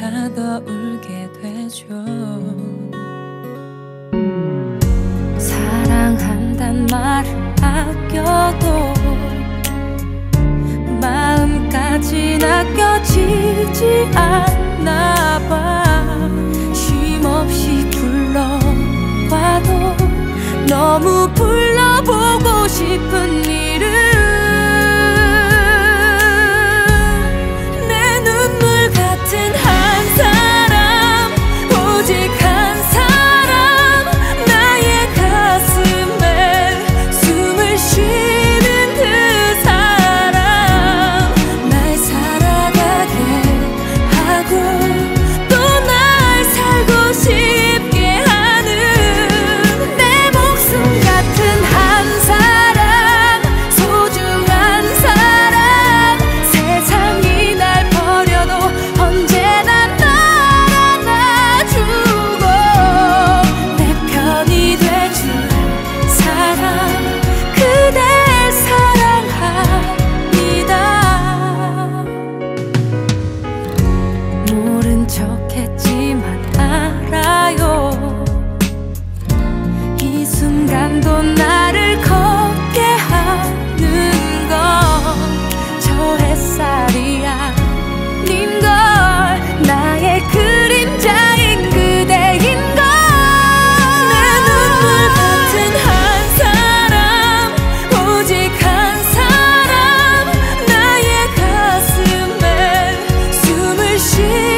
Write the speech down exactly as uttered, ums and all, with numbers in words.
때마다 울게 되죠. 사랑한단 말을 아껴도 마음까지 아껴지지 않나 봐. 쉼없이 불러봐도 너무 불러보고 싶은 이름. 내 눈물 같은 한 사람, 오직 한 사람, 나의 가슴에 숨을 쉬는 그 사람. 날 살아가게 하고 또 날 살고 싶게 하는 내 목숨 같은 한 사람, 소중한 사람. 세상이 날 버려도 언제나 날 안아주고 내 편이 돼줄 사람, 그댈 사랑합니다. 모른 척했지만 알아요. 이 순간도 나를 걷게 하는 건 저 햇살이 아닌 걸, 나의 그림자인 그대인 걸. 내 눈물 같은 한 사람, 오직 한 사람, 나의 가슴에 숨을 쉬